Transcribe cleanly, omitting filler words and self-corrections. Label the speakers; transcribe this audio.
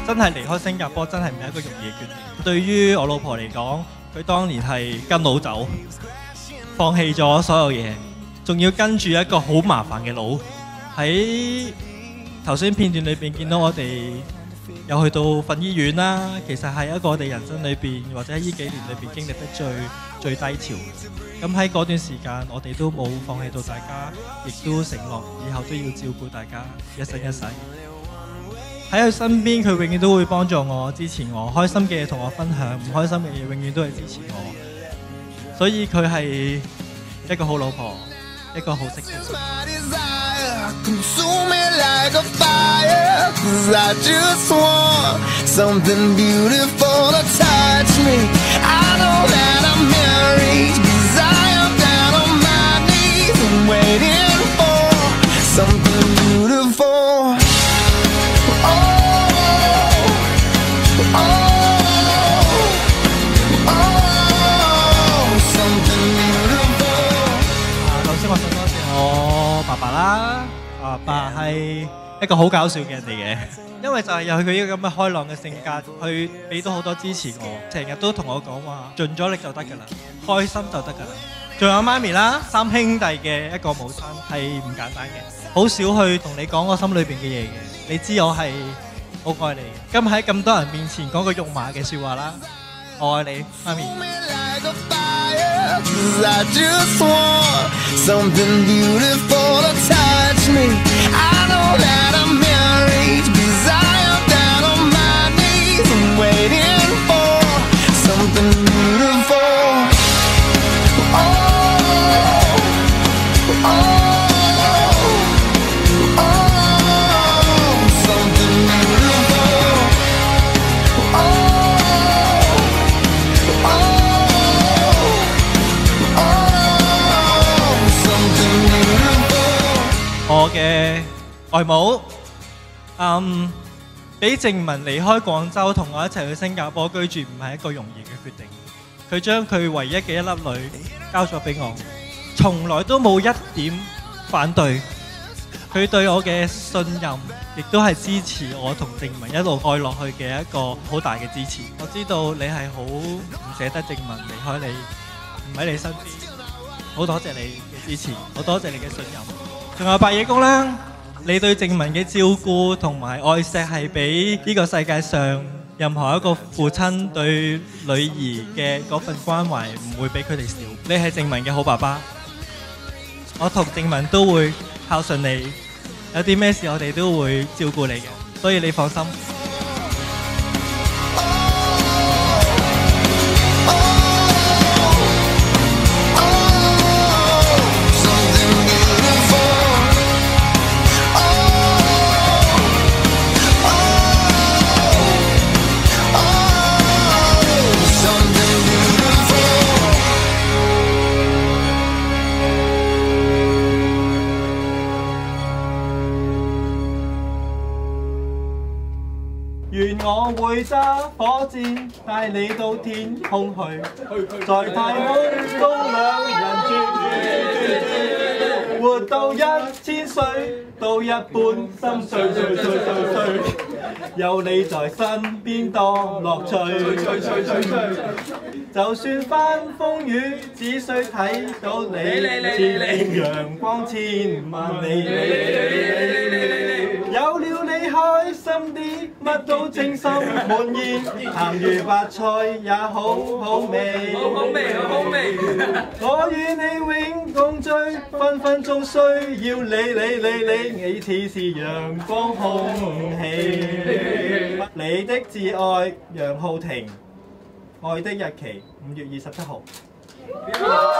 Speaker 1: 真係離開新加坡真係唔係一個容易嘅決定。對於我老婆嚟講，佢當年係跟佬走，放棄咗所有嘢，仲要跟住一個好麻煩嘅佬。喺頭先片段裏邊見到我哋有去到瞓醫院啦，其實係一個我哋人生裏邊或者喺呢幾年裏邊經歷得最低潮。咁喺嗰段時間，我哋都冇放棄到大家，亦都承諾以後都要照顧大家一生一世。喺佢身邊，佢永遠都會幫助我、支持我，開心嘅嘢同我分享，唔開心嘅嘢永遠都係支持我。所以佢係一個好老婆，一個好媳婦。Consume me like a fire, 'cause I just want something beautiful to touch me. I know that I'm married, 'cause I am down on my knees and waiting for something beautiful. Oh, oh, oh, something beautiful. 頭先我想多謝我爸爸啦。爸係一個好搞笑嘅人嚟嘅，因為就係有佢呢個咁嘅開朗嘅性格，佢俾到好多支持我，成日都同我講話，盡咗力就得㗎啦，開心就得㗎啦。仲有媽咪啦，三兄弟嘅一個母親係唔簡單嘅，好少去同你講我心裏邊嘅嘢嘅，你知我係好愛你嘅。今日喺咁多人面前講個肉麻嘅説話啦，我愛你，媽咪。'Cause I just want something beautiful to touch me. I know that I'm married, 'cause I am down on my knees and waiting for something beautiful. Oh, oh, oh, something beautiful. Oh, oh.我嘅外母，俾靜文離開廣州同我一齊去新加坡居住，唔係一個容易嘅決定。佢將佢唯一嘅一粒女交咗俾我，從來都冇一點反對。佢對我嘅信任，亦都係支持我同靜文一路愛落去嘅一個好大嘅支持。我知道你係好唔捨得靜文離開你，唔喺你身邊，好多謝你嘅支持，好多謝你嘅信任。仲有白野公啦，你對靜文嘅照顧同埋愛錫係比呢個世界上任何一個父親對女兒嘅嗰份關懷唔會比佢哋少。你係靜文嘅好爸爸，我同靜文都會孝順你，有啲咩事我哋都會照顧你嘅，所以你放心。願我會揸火箭帶你到天空去，在太空中兩人住，活到1000歲，到一半心碎碎碎碎碎，有你在身邊多樂趣。就算翻風雨，只需睇到你，似陽光千萬里。有了你開心啲，乜都精心滿意，鹹魚白菜也好好味，好味。我與你永共聚，分分鐘需要你，你似是陽光空氣。你的摯愛楊浩庭，愛的日期5月27號。